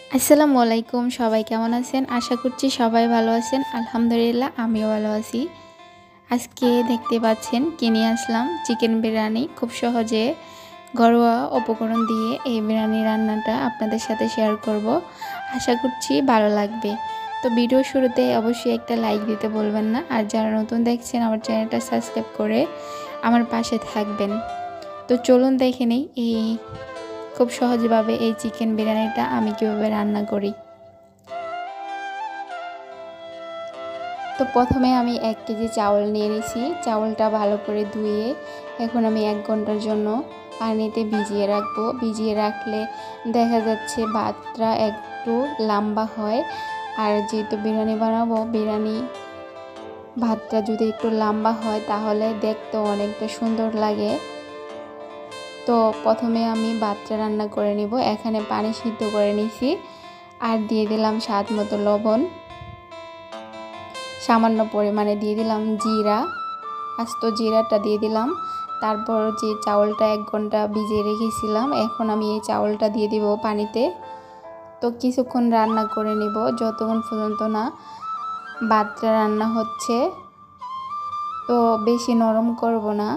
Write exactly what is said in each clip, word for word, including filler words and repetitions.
আসসালামু আলাইকুম, সবাই কেমন আছেন? আশা করছি সবাই ভালো আছেন। আলহামদুলিল্লাহ আমিও ভালো আছি। আজকে দেখতে পাচ্ছেন কিনে আসলাম চিকেন বিরিয়ানি। খুব সহজে ঘরোয়া উপকরণ দিয়ে এই বিরিয়ানি রান্নাটা আপনাদের সাথে শেয়ার করব। আশা করছি ভালো লাগবে। তো ভিডিও শুরুতে অবশ্যই একটা লাইক দিতে বলবেন না, আর যারা নতুন দেখছেন আমার চ্যানেলটা সাবস্ক্রাইব করে আমার পাশে থাকবেন। তো চলুন দেখে নিই এই খুব সহজভাবে এই চিকেন বিরিয়ানিটা আমি কীভাবে রান্না করি। তো প্রথমে আমি এক কেজি চাউল নিয়ে নিয়েছি। চাউলটা ভালো করে ধুয়ে এখন আমি এক ঘন্টার জন্য পানিতে ভিজিয়ে রাখবো। ভিজিয়ে রাখলে দেখা যাচ্ছে ভাতটা একটু লম্বা হয়, আর যেহেতু বিরিয়ানি বানাবো, বিরিয়ানি ভাতটা যদি একটু লম্বা হয় তাহলে দেখতেও অনেকটা সুন্দর লাগে। তো প্রথমে আমি ভাতটা রান্না করে নিব। এখানে পানি সিদ্ধ করে নিছি, আর দিয়ে দিলাম স্বাদ মতো লবণ, সামান্য পরিমাণে দিয়ে দিলাম জিরা, আস্ত জিরাটা দিয়ে দিলাম। তারপর যে চাউলটা এক ঘন্টা ভিজিয়ে রেখেছিলাম, এখন আমি এই চাউলটা দিয়ে দিব পানিতে। তো কিছুক্ষণ রান্না করে নিব, যতক্ষণ পর্যন্ত না ভাতটা রান্না হচ্ছে। তো বেশি নরম করব না।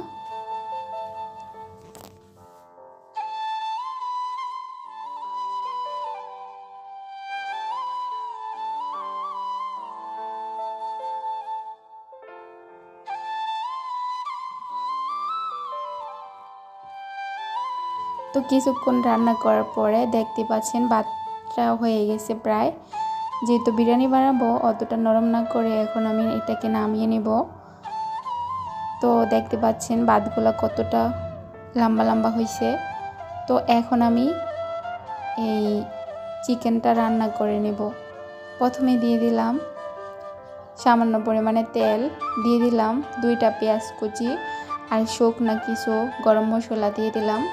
তো কিছুক্ষণ রান্না করার পরে দেখতে পাচ্ছেন ভাতটা হয়ে গেছে প্রায়। যেহেতু বিরিয়ানি বানাবো, অতটা নরম না করে এখন আমি এটাকে নামিয়ে নেব। তো দেখতে পাচ্ছেন ভাতগুলো কতটা লম্বা লম্বা হয়েছে। তো এখন আমি এই চিকেনটা রান্না করে নেব। প্রথমে দিয়ে দিলাম সামান্য পরিমাণে তেল, দিয়ে দিলাম দুইটা পেঁয়াজ কুচি, আর শুকনা কিছু গরম মশলা দিয়ে দিলাম।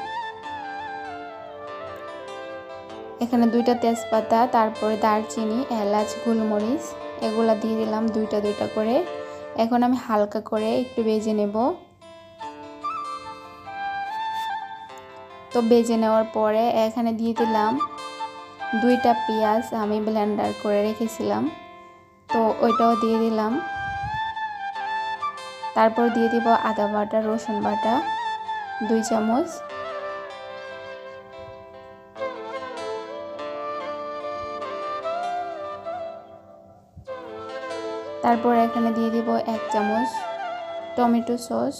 এখানে দুইটা তেজপাতা, তারপরে দারচিনি, এলাচ, গোলমরিচ এগুলা দিয়ে দিলাম দুইটা দুইটা করে। এখন আমি হালকা করে একটু ভেজে নেব। তো ভেজে নেওয়ার পরে এখানে দিয়ে দিলাম দুইটা পেঁয়াজ আমি ব্লেন্ডার করে রেখেছিলাম, তো ওইটাও দিয়ে দিলাম। তারপর দিয়ে দিব আদা বাটা, রসুন বাটা দুই চামচ, তারপর এখানে দিয়ে দিব এক চামচ টমেটো সস,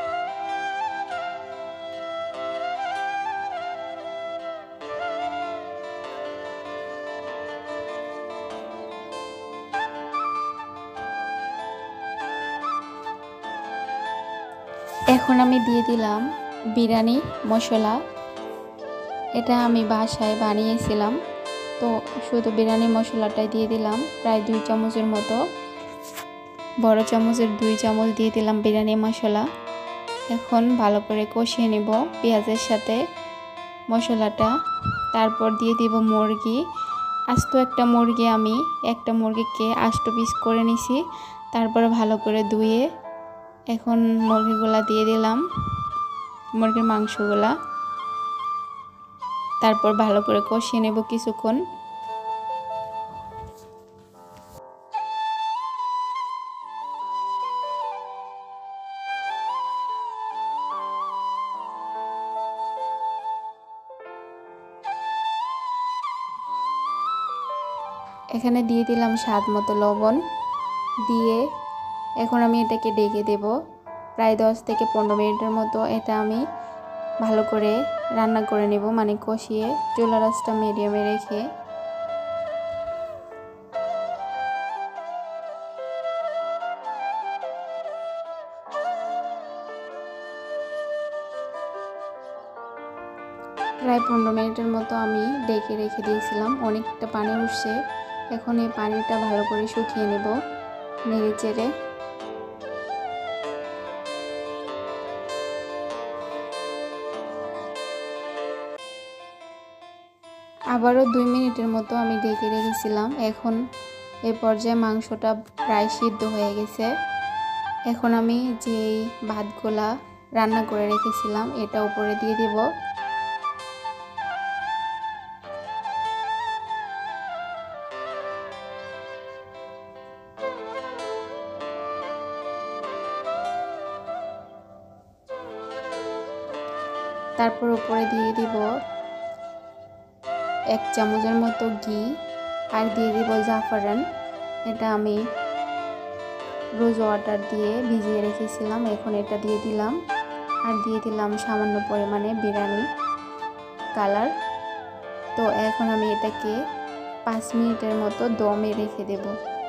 এখন আমি দিয়ে দিলাম বিরিয়ানি মশলা। এটা আমি বাসায় বানিয়েছিলাম। তো শুধু বিরিয়ানি মশলাটাই দিয়ে দিলাম প্রায় দুই চামচের মতো, বড় চামচের দুই চামচ দিয়ে দিলাম বিরিয়ানি মশলা। এখন ভালো করে কষিয়ে নেব পেঁয়াজের সাথে মশলাটা। তারপর দিয়ে দিব মুরগি, আস্ত একটা মুরগি, আমি একটা মুরগিকে আস্ত পিস করে নিছি। তারপর ভালো করে ধুয়ে এখন মুরগিগুলা দিয়ে দিলাম, মুরগির মাংসগুলা। তারপর ভালো করে কষিয়ে নেব কিছুক্ষণ। এখানে দিয়ে দিলাম স্বাদ মতো লবণ, দিয়ে এখন আমি এটাকে ঢেকে দেব প্রায় দশ থেকে পনেরো মিনিটের মতো। এটা আমি ভালো করে রান্না করে নেব, মানে কষিয়ে, চুলার আঁচটা মিডিয়ামে রেখে। প্রায় পনেরো মিনিটের মতো আমি ঢেকে রেখে দিয়েছিলাম। অনেকটা পানি উঠছে। এখন এই পানিটা ভালো করে শুকিয়ে নেব নেড়ে চেড়ে। আবারও দুই মিনিটের মতো আমি ঢেকে রেখেছিলাম। এখন এ পর্যায়ে মাংসটা প্রায় সিদ্ধ হয়ে গেছে। এখন আমি যেই ভাতগুলা রান্না করে রেখেছিলাম এটা উপরে দিয়ে দেব। তারপর উপরে দিয়ে দিব এক চামচের মতো ঘি আর দিয়ে দিব জাফরান। এটা আমি রোজ ওয়াটার দিয়ে ভিজিয়ে রেখেছিলাম, এখন এটা দিয়ে দিলাম। আর দিয়ে দিলাম সামান্য পরিমাণে বিরিয়ানি কালার। তো এখন আমি এটাকে পাঁচ মিনিটের মতো দমে রেখে দেব।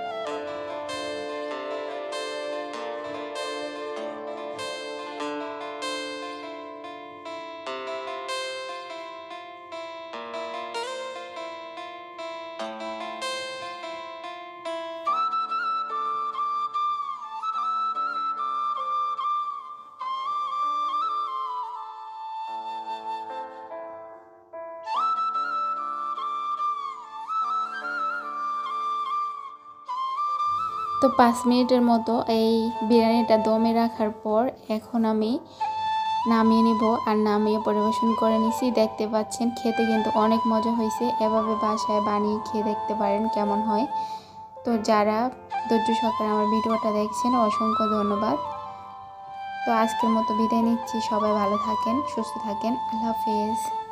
তো পাঁচ মিনিটের মতো এই বিরিয়ানিটা দমে রাখার পর এখন আমি নামিয়ে নিব আর নামিয়ে পরিবেশন করে নিছি। দেখতে পাচ্ছেন খেতে কিন্তু অনেক মজা হয়েছে। এভাবে বাসায় বানিয়ে খেয়ে দেখতে পারেন কেমন হয়। তো যারা ধৈর্য সহকারে আমার ভিডিওটা দেখছেন অসংখ্য ধন্যবাদ। তো আজকের মতো বিদায় নিচ্ছি। সবাই ভালো থাকেন, সুস্থ থাকেন। আল্লাহ হাফেজ।